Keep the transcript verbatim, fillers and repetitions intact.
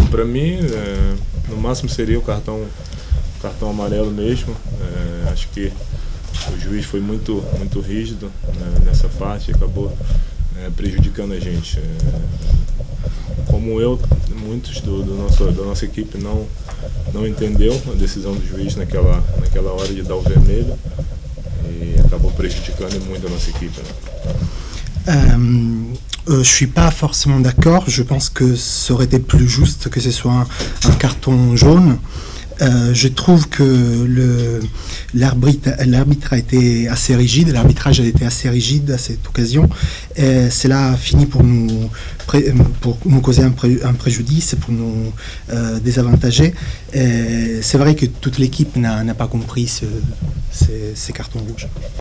para mim, é, no máximo seria o cartão, cartão amarelo mesmo. É, acho que o juiz foi muito, muito rígido, né, nessa parte e acabou é, prejudicando a gente. É, como eu, muitos do, do nosso, da nossa equipe não, não entendeu a decisão do juiz naquela, naquela hora de dar o vermelho e acabou prejudicando muito a nossa equipe. Né? Euh, euh, je suis pas forcément d'accord. Je pense que ça aurait été plus juste que ce soit un, un carton jaune. Euh, je trouve que le l'arbitre l'arbitre a été assez rigide, l'arbitrage a été assez rigide à cette occasion. Et cela a fini pour nous pour nous causer un, pré, un préjudice, pour nous euh, désavantager. C'est vrai que toute l'équipe n'a pas compris ce, ces, ces cartons rouges.